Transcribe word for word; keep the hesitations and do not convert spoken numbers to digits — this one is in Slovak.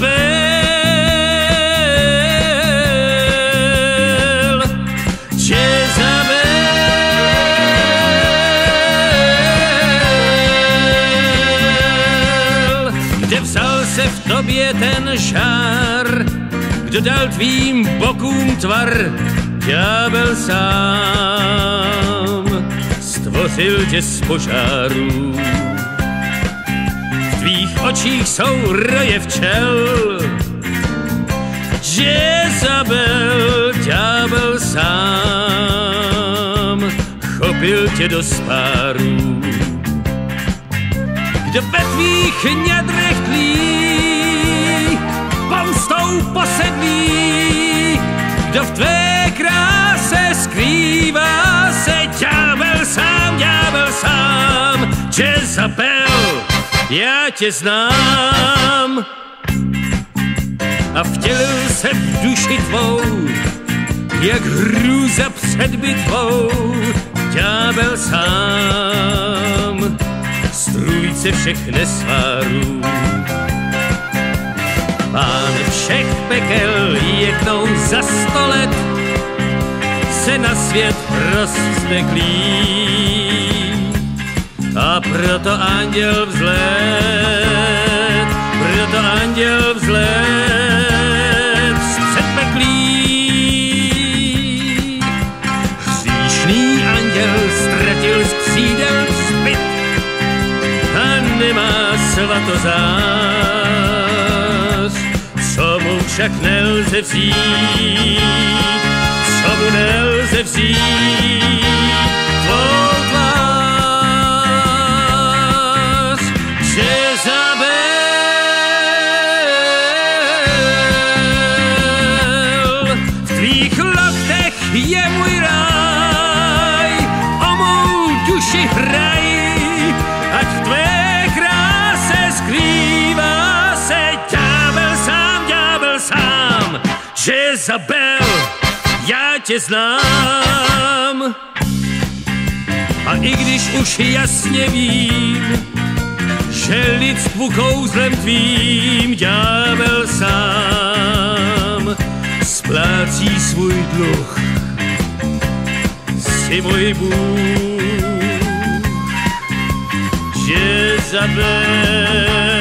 Jezabel, Jezabel. Kde vzal se v tobě ten žár, kdo dal tvým bokům tvar? Ďábel sám stvořil tě z požáru. V tvých očích jsou roje včel. Jezabel, ďábel sám chopil tě do spáru. Kdo ve tvých ňadrech tlí, pomstou posedlí, kdo v tvé kráse skrývá se? Ďábel sám, ďábel sám. Jezabel, já tě znám a vtělil se v duši tvou, jak hrůza před bitvou. Ďábel sám, strůjce všech nesvárů. Pán všech pekel jednou za sto let se na svět rozsteklí. A proto anděl vzlet, proto anděl vzlet z předpeklí. Hříšný anděl ztratil z křídel zbyt a nemá svatozář, co mu však nelze vzít, co mu nelze vzít, tvou tvář. Jezabel, v tvých loktech je můj ráj, o mou duši hraj, ať v tvé kráse skrývá se. Ďábel sám, ďábel sám. Jezabel, já tě znám. A i když už jasně vím, že lidstvu kouzlem tvým ďábel sám splácí svůj dluh, si můj Bůh. Jezabel.